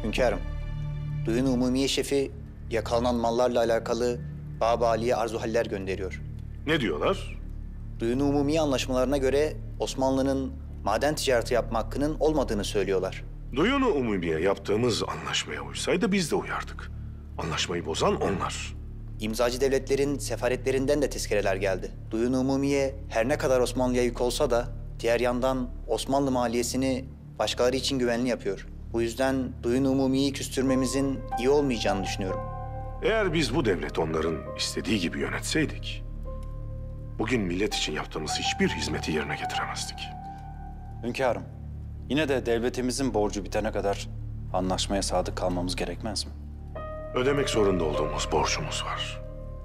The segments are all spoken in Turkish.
Hünkârım, Duyun Umumiye Şefi yakalanan mallarla alakalı Bab-ı Ali'ye arzuhaller gönderiyor. Ne diyorlar? Duyun Umumiye anlaşmalarına göre Osmanlı'nın maden ticareti yapma hakkının olmadığını söylüyorlar. Duyunu umumiye yaptığımız anlaşmaya uysaydı biz de uyardık. Anlaşmayı bozan onlar. İmzacı devletlerin sefaretlerinden de tezkereler geldi. Duyun Umumiye her ne kadar Osmanlı'ya yük olsa da diğer yandan Osmanlı maliyesini başkaları için güvenli yapıyor. Bu yüzden Duyun Umumiye'yi küstürmemizin iyi olmayacağını düşünüyorum. Eğer biz bu devleti onların istediği gibi yönetseydik, bugün millet için yaptığımız hiçbir hizmeti yerine getiremezdik. Hünkârım, yine de devletimizin borcu bitene kadar anlaşmaya sadık kalmamız gerekmez mi? Ödemek zorunda olduğumuz borcumuz var.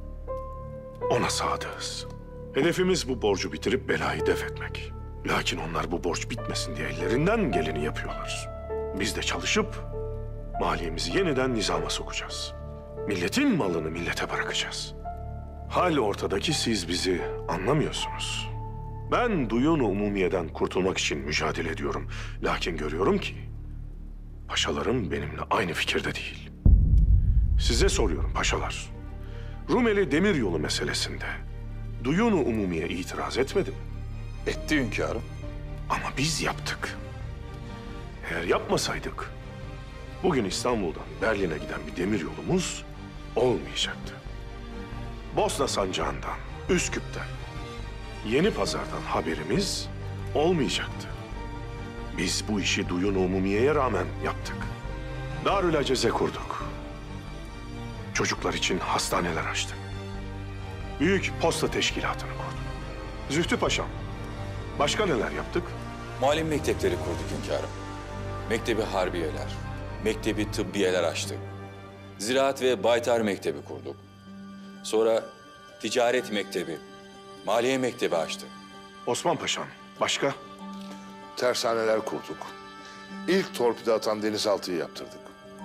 Ona sadığız. Hedefimiz bu borcu bitirip belayı def etmek. Lakin onlar bu borç bitmesin diye ellerinden geleni yapıyorlar. Biz de çalışıp maliyemizi yeniden nizama sokacağız. Milletin malını millete bırakacağız. Hal ortadaki siz bizi anlamıyorsunuz. Ben Duyun-u Umumiye'den kurtulmak için mücadele ediyorum. Lakin görüyorum ki paşalarım benimle aynı fikirde değil. Size soruyorum paşalar. Rumeli Demiryolu meselesinde Duyun-u Umumiye itiraz etmedi mi? Etti hünkârım. Ama biz yaptık. Eğer yapmasaydık bugün İstanbul'dan Berlin'e giden bir demiryolumuz olmayacaktı. Bosna Sancağı'ndan, Üsküp'ten, Yeni Pazar'dan haberimiz olmayacaktı. Biz bu işi Duyun-u Umumiye'ye rağmen yaptık. Darül Aceze kurduk. Çocuklar için hastaneler açtık. Büyük posta teşkilatını kurduk. Zühtü Paşam, başka neler yaptık? Muallim mektepleri kurduk hünkârım. Mektebi harbiyeler, mektebi tıbbiyeler açtık. Ziraat ve baytar mektebi kurduk. Sonra ticaret mektebi, maliye mektebi açtık. Osman Paşam, başka? Tersaneler kurduk. İlk torpide atan denizaltıyı yaptırdık.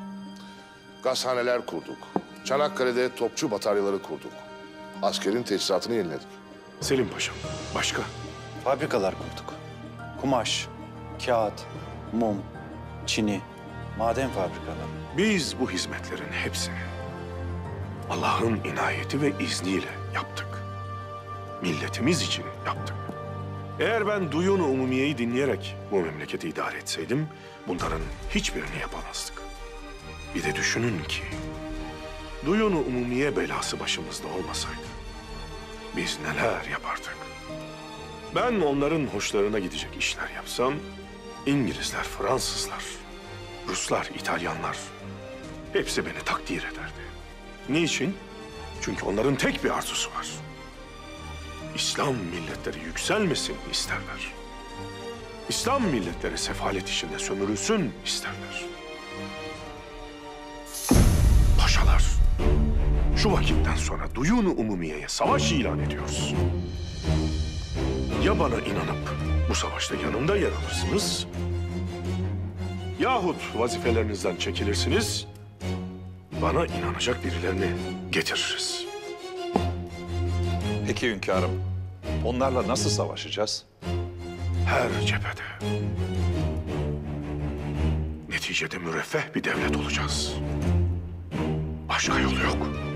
Gazhaneler kurduk. Çanakkale'de topçu bataryaları kurduk. Askerin teçhizatını yeniledik. Selim Paşam, başka? Fabrikalar kurduk. Kumaş, kağıt, mum, çini, maden fabrikaları. Biz bu hizmetlerin hepsini Allah'ın inayeti ve izniyle yaptık. Milletimiz için yaptık. Eğer ben Duyun-u Umumiye'yi dinleyerek bu memleketi idare etseydim, bunların hiçbirini yapamazdık. Bir de düşünün ki, Duyun-u Umumiye belası başımızda olmasaydı, biz neler yapardık? Ben onların hoşlarına gidecek işler yapsam, İngilizler, Fransızlar, Ruslar, İtalyanlar hepsi beni takdir ederdi. Niçin? Çünkü onların tek bir arzusu var. İslam milletleri yükselmesin isterler. İslam milletleri sefalet içinde sömürülsün isterler. Paşalar, şu vakitten sonra Duyun-u Umumiye'ye savaş ilan ediyoruz. Ya bana inanıp bu savaşta yanımda yer alırsınız, yahut vazifelerinizden çekilirsiniz, bana inanacak birilerini getiririz. Peki hünkârım, onlarla nasıl savaşacağız? Her cephede. Neticede müreffeh bir devlet olacağız. Başka yolu yok.